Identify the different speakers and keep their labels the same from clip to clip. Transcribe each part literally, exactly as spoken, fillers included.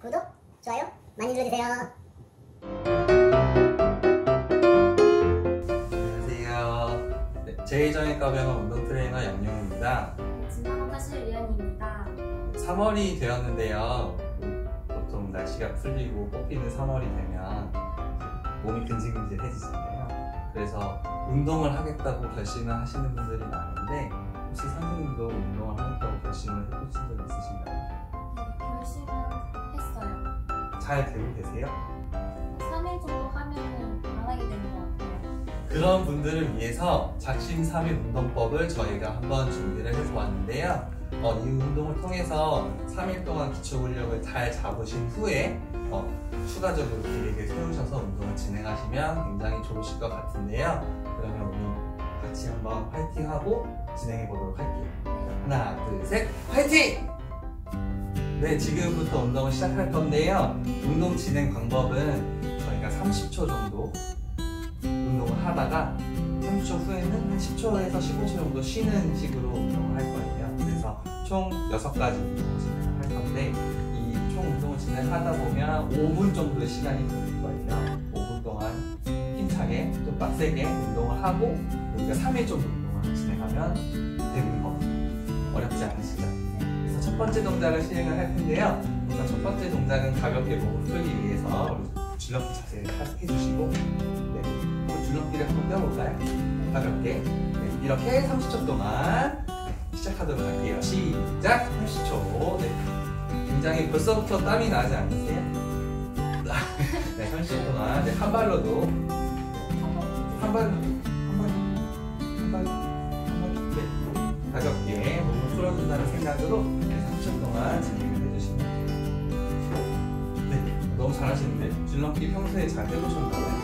Speaker 1: 구독, 좋아요 많이 눌러주세요.
Speaker 2: 안녕하세요. 네, 제이정형외과병원 운동 트레이너 양용입니다.
Speaker 3: 진단과실 리안입니다.
Speaker 2: 삼월이 되었는데요. 보통 날씨가 풀리고 꽃피는 삼월이 되면 몸이 근질근질해지잖아요. 그래서 운동을 하겠다고 결심을 하시는 분들이 많은데 혹시 선생님도 운동을 하겠다고 결심을 해보신 적 있으신가요?
Speaker 3: 네, 결심은 했어요.
Speaker 2: 잘 되고 계세요?
Speaker 3: 삼 일 정도 하면 안 하게 되는 것 같아요.
Speaker 2: 그런 분들을 위해서 작심삼일 운동법을 저희가 한번 준비를 해서 왔는데요. 어, 이 운동을 통해서 삼 일 동안 기초근력을 잘 잡으신 후에 어, 추가적으로 계획을 세우셔서 운동을 진행하시면 굉장히 좋으실 것 같은데요. 그러면 우리 같이 한번 파이팅하고 진행해 보도록 할게요. 하나, 둘, 셋, 파이팅! 네, 지금부터 운동을 시작할 건데요. 운동 진행 방법은 저희가 삼십 초 정도 운동을 하다가 삼십 초 후에는 한 십 초에서 십오 초 정도 쉬는 식으로 운동을 할 거예요. 그래서 총 여섯 가지 운동을 진행을 할 건데 이 총 운동을 진행하다 보면 오 분 정도의 시간이 걸릴 거예요. 오 분 동안 힘차게 좀 빡세게 운동을 하고 우리가 삼 일 정도 운동을 진행하면 되는 거 어렵지 않으시죠? 그래서 첫 번째 동작을 시행을 할 텐데요. 우선 첫 번째 동작은 가볍게 몸을 풀기 위해서 줄넘기 자세를 해주시고 네, 줄넘기를 한번 떼어볼까요? 가볍게 네, 이렇게 삼십 초 동안 시작하도록 할게요. 시작! 삼십 초. 네. 굉장히 벌써부터 땀이 나지 않으세요? 네, 삼십 초 동안 네, 한 발로도 한 발로 한 발로 한 발로 한 발로 네, 가볍게 몸을 풀어준다는 생각으로 네, 삼십 초 동안 진행을 해주시면 돼요. 네, 너무 잘하시는데 줄넘기 평소에 잘 해보셨나요?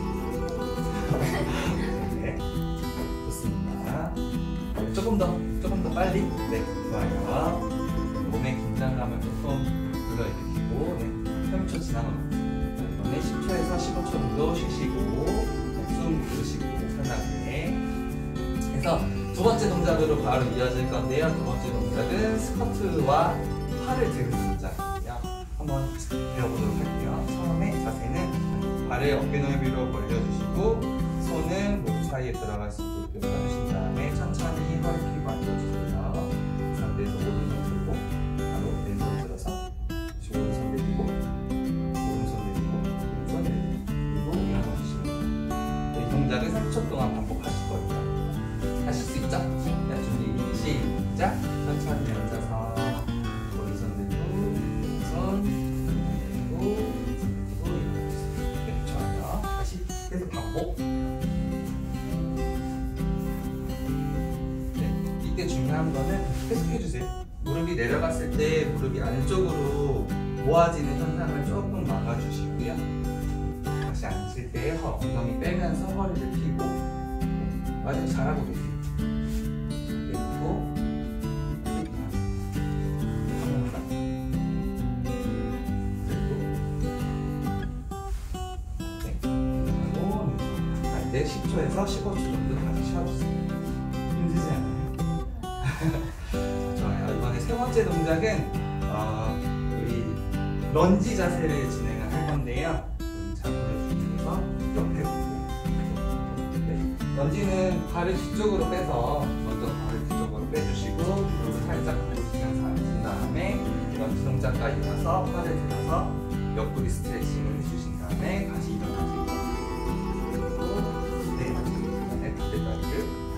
Speaker 2: 네, 좋습니다. 네, 조금 더, 조금 더 빨리. 네, 좋아요. 몸의 긴장감을 조금 불러일으키고, 네, 삼십 초 지나면 이번에 십 초에서 십오 초 정도 쉬시고, 네, 숨 부으시고 편하게. 그래서 두 번째 동작으로 바로 이어질 건데요. 두 번째 동작은 스쿼트와 팔을 드는 동작이에요. 한번 배워보도록 할게요. 처음에 자세는 발을 어깨 넓이로 벌려주시고 손은 몸 사이에 들어갈 수 있게끔 펴주신 다음에 천천히 허리 펴고 앉아주세요. 상대에서 오른손 들고 바로 왼손 들어서 오른손 내리고 오른손 내리고 오른손 내리고 그리고 일어나 주시면 돼요. 이 동작을 삼십 초 동안 반복하실 거예요. 하실 수 있죠? 네, 준비 시작! 천천히 앉아서 오른손 내리고 왼손 내리고 내리고 일어나주세요. 네, 좋아요. 다시 계속 반복. 이때 중요한 거는 계속 해주세요. 무릎이 내려갔을 때 무릎이 안쪽으로 모아지는 현상을 조금 막아주시고요. 다시 앉을 때 허, 엉덩이 빼면서 허리를 펴고 아주 잘하고 계세요. 그리고 네, 십 초에서 십오 초 정도 다시 쉬어주세요. 힘들지 않아요? 좋아요. 이번에 세 번째 동작은 어, 우리 런지 자세를 진행을 할 건데요. 잡으러 주면서 옆에 보고 네. 런지는 발을 뒤쪽으로 빼서 먼저 발을 뒤쪽으로 빼주시고 무릎을 살짝 굽히면서 앉은 다음에 런지 동작과 일어나서 팔을 들어서 옆구리 스트레칭을 해주신 다음에 다시 일어나시고 그리고 네, 다음에 반대다리를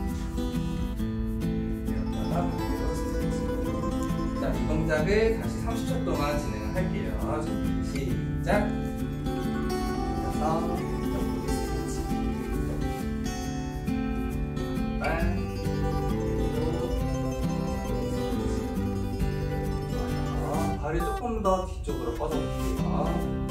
Speaker 2: 자, 이 동작을 다시 삼십 초 동안 진행을 할게요. 준비 시작! 그래서 옆구리 스트레칭 반 좋아요. 발을 조금 더 뒤쪽으로 뻗어볼게요.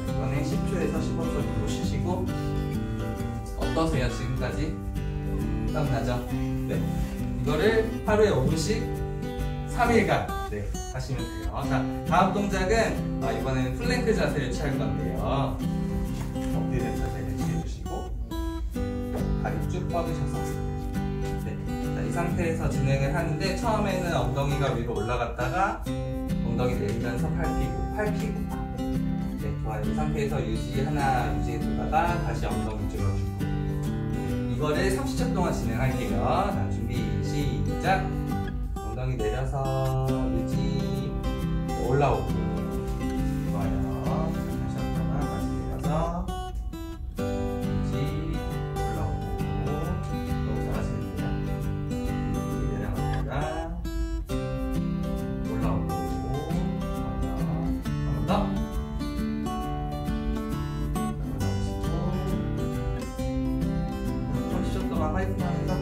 Speaker 2: 십오 초 정도 쉬시고 어떠세요 지금까지? 땀나죠? 네. 이거를 하루에 오 분씩 삼 일간 네, 하시면 돼요. 자, 다음 동작은 어, 이번에는 플랭크 자세를 취할 건데요. 엎드리는 자세를 취해주시고 다리 쭉 뻗으셔서 네. 자, 이 상태에서 진행을 하는데 처음에는 엉덩이가 위로 올라갔다가 엉덩이 내리면서 팔 피고 팔 피고 네, 좋아요. 이 상태에서 유지 하나 유지해두다가 다시 엉덩이 줄여주고 네, 이거를 삼십 초 동안 진행할게요. 자, 준비 시작. 엉덩이 내려서 유지 올라오고 좋아요. 다시 한번 다시 내려서 유지 올라오고 너무 잘하시는데요. 유지 내려갔다가 올라오고 좋아요. 한 번 더 올라오시고 삼십 초 동안 화이팅 하면서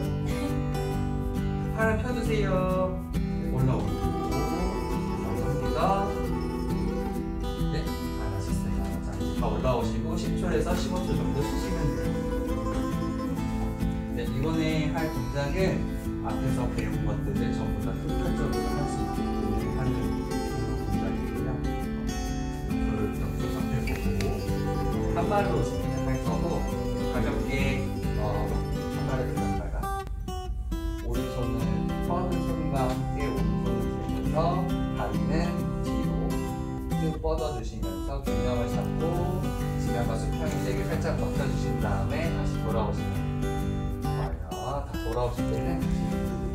Speaker 2: 팔을 펴주세요. 올라오고 감사합니다. 네, 잘하셨어요. 자, 다 올라오시고 십 초에서 십오 초 정도 쉬시면 돼요. 네, 이번에 할 동작은 앞에서 배운 것들을 전부 다 효과적으로 할 수 있게끔 하는 동작이고요. 무릎 정도 상태 보고 한 발로 진행을 할 거고 가볍게 어, 한 발을 들었다가 오른손은 뻗은 손과 함께 오른손을 들면서 다리는 뒤로 쭉 뻗어주시면서 균형을 잡고 지면과 수평이 되게 살짝 버텨주신 다음에 다시 돌아오시면 돼요. 좋아요. 다 돌아오실 때는 다시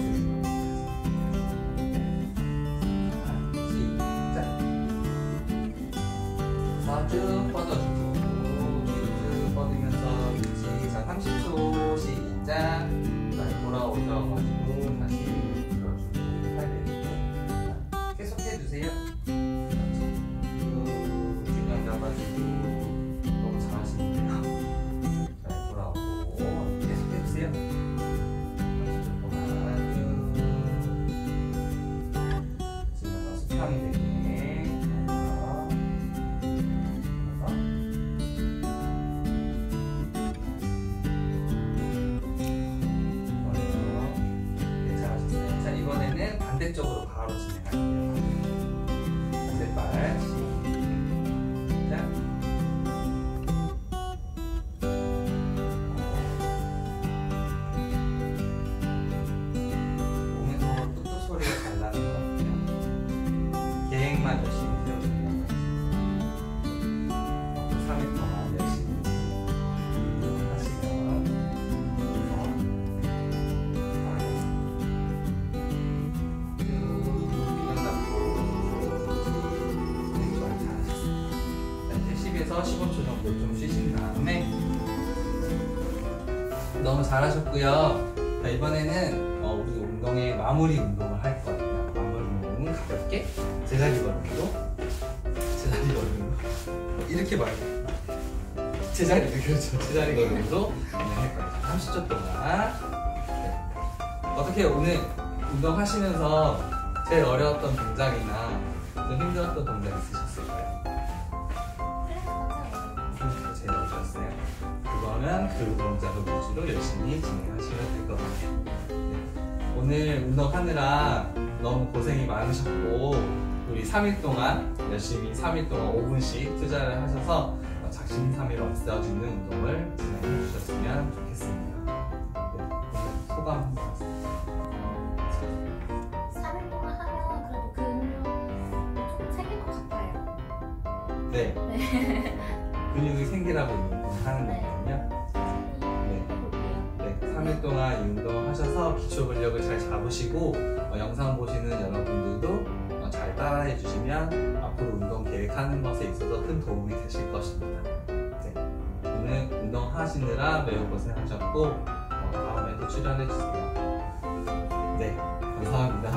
Speaker 2: 시작. 그래서 쭉 뻗어주고 뒤로 쭉 뻗으면서 유지. 자, 삼십 초 시작. 돌아오셔가지고 다시 들어주고 팔 내리고 계속 해주세요. 균형 잡아주고 너무 잘하시는데요. 잘 돌아오고 계속 해주세요. 삼십 초 동안 쭉 지금과 수평이 되게 반대쪽으로 바로 진행할게요. 반대발 시작. 몸에서 뚝뚝 소리가 잘 나는 것 같아요. 계획만 열심히 세워주면 삼 일 동안 열심히 하시면 십에서 십오 초 정도 좀 쉬신 다음에 너무 잘하셨고요. 자, 이번에는 어, 우리 운동의 마무리 운동을 할 거예요. 마무리 운동은 가볍게 제자리 걸음으로 제자리 걸음으로 이렇게 말고 제자리 그렇죠. 제자리 걸음으로 진행할 거예요. 삼십 초 동안 네. 어떻게 오늘 운동하시면서 제일 어려웠던 동작이나 좀 힘들었던 동작 있으셨을까요? 제일 어려웠어요. 그거는 그 동작을 위주로 열심히 진행하시면 될 것 같아요. 네. 오늘 운동하느라 너무 고생이 많으셨고 우리 삼 일 동안 열심히 삼 일 동안 오 분씩 투자를 하셔서 작심삼일 없어지는 운동을 진행해 주셨으면 좋겠습니다. 네. 오늘 소감 한번
Speaker 3: 삼 일 동안 하면 그래도 근육 좀 생길 것 같아요.
Speaker 2: 네.
Speaker 3: 네.
Speaker 2: 근육이 생기라고 하는
Speaker 3: 네.
Speaker 2: 거거든요. 네.
Speaker 3: 해볼게요.
Speaker 2: 네. 삼 일 동안 이 운동을 하셔서 기초 근력을 잘 잡으시고 어, 영상 보시는 여러분들도 어, 잘 따라해 주시면 앞으로 운동 계획하는 것에 있어서 큰 도움이 되실 것입니다. 네. 오늘 운동 하시느라 매우 고생하셨고 어, 다음에도 출연해 주세요. 네. 감사합니다.